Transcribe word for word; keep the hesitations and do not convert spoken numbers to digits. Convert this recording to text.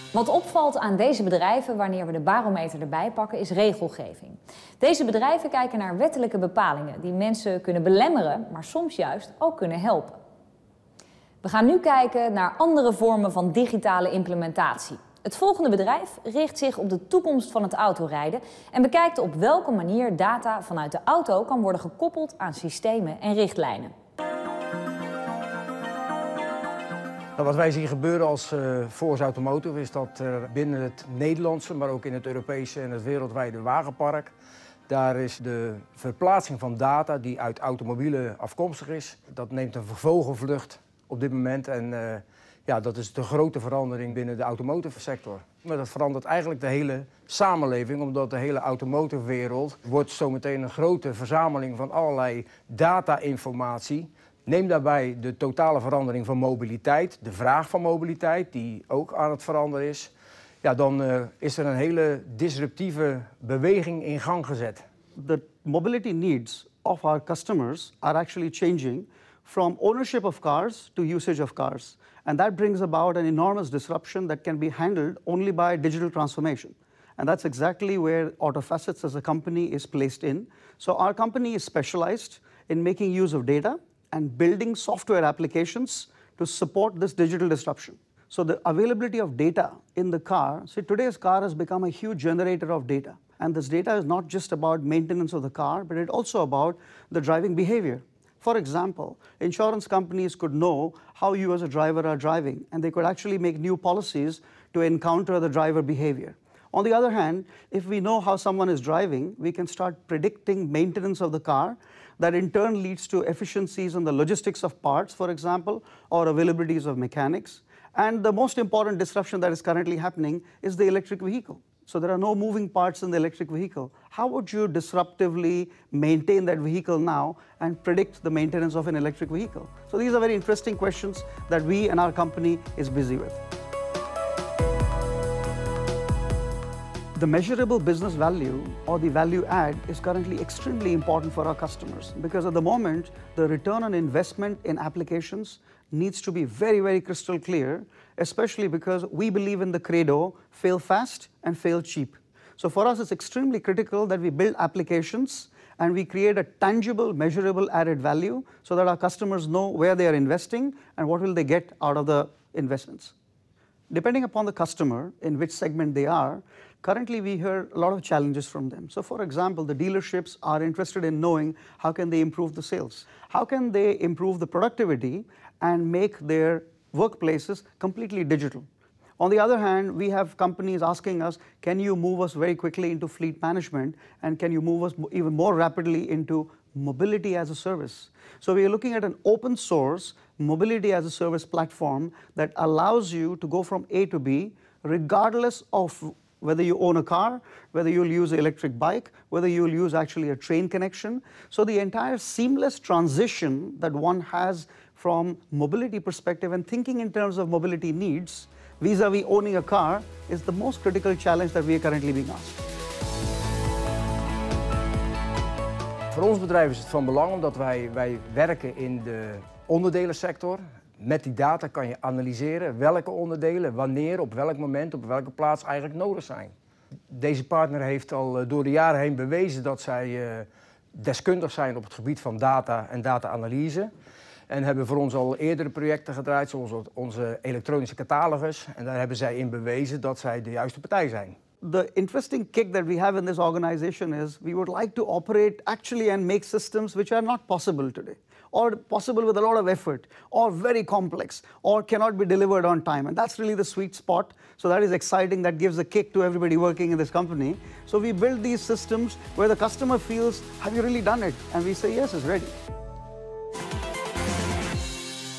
Wat opvalt aan deze bedrijven wanneer we de barometer erbij pakken is regelgeving. Deze bedrijven kijken naar wettelijke bepalingen die mensen kunnen belemmeren, maar soms juist ook kunnen helpen. We gaan nu kijken naar andere vormen van digitale implementatie. Het volgende bedrijf richt zich op de toekomst van het autorijden en bekijkt op welke manier data vanuit de auto kan worden gekoppeld aan systemen en richtlijnen. Wat wij zien gebeuren als uh, Force Automotive is dat uh, binnen het Nederlandse, maar ook in het Europese en het wereldwijde wagenpark, daar is de verplaatsing van data die uit automobielen afkomstig is, dat neemt een vogelvlucht op dit moment en uh, ja, dat is de grote verandering binnen de automotive sector. Maar dat verandert eigenlijk de hele samenleving, omdat de hele automotive wereld wordt zometeen een grote verzameling van allerlei data-informatie. Neem daarbij de totale verandering van mobiliteit, de vraag van mobiliteit, die ook aan het veranderen is. Ja, dan uh, is er een hele disruptieve beweging in gang gezet. The mobility needs of our customers are actually changing from ownership of cars to usage of cars. And that brings about an enormous disruption that can be handled only by digital transformation. And that's exactly where AutoFacets as a company is placed in. So our company is specialized in making use of data and building software applications to support this digital disruption. So the availability of data in the car, see today's car has become a huge generator of data. And this data is not just about maintenance of the car, but it's also about the driving behavior. For example, insurance companies could know how you as a driver are driving, and they could actually make new policies to encounter the driver behavior. On the other hand, if we know how someone is driving, we can start predicting maintenance of the car. That in turn leads to efficiencies in the logistics of parts, for example, or availabilities of mechanics. And the most important disruption that is currently happening is the electric vehicle. So there are no moving parts in the electric vehicle. How would you disruptively maintain that vehicle now and predict the maintenance of an electric vehicle? So these are very interesting questions that we and our company is busy with. The measurable business value or the value add is currently extremely important for our customers because at the moment, the return on investment in applications needs to be very, very crystal clear, especially because we believe in the credo, fail fast and fail cheap. So for us, it's extremely critical that we build applications and we create a tangible, measurable added value so that our customers know where they are investing and what will they get out of the investments. Depending upon the customer, in which segment they are, currently we hear a lot of challenges from them. So for example, the dealerships are interested in knowing how can they improve the sales? How can they improve the productivity and make their workplaces completely digital? On the other hand, we have companies asking us, can you move us very quickly into fleet management and can you move us even more rapidly into mobility as a service? So we are looking at an open source mobility as a service platform that allows you to go from A to B regardless of whether you own a car, whether you'll use an electric bike, whether you'll use actually a train connection. So the entire seamless transition that one has from mobility perspective and thinking in terms of mobility needs vis-a-vis owning a car is the most critical challenge that we are currently being asked. Voor ons bedrijf is het van belang omdat wij, wij werken in de onderdelensector. Met die data kan je analyseren welke onderdelen, wanneer, op welk moment, op welke plaats eigenlijk nodig zijn. Deze partner heeft al door de jaren heen bewezen dat zij uh, deskundig zijn op het gebied van data en data-analyse. En hebben voor ons al eerdere projecten gedraaid, zoals onze elektronische catalogus. En daar hebben zij in bewezen dat zij de juiste partij zijn. The interesting kick that we have in this organization is we would like to operate actually and make systems which are not possible today, or possible with a lot of effort, or very complex, or cannot be delivered on time. And that's really the sweet spot. So that is exciting. That gives a kick to everybody working in this company. So we build these systems where the customer feels, have you really done it? And we say, yes, it's ready.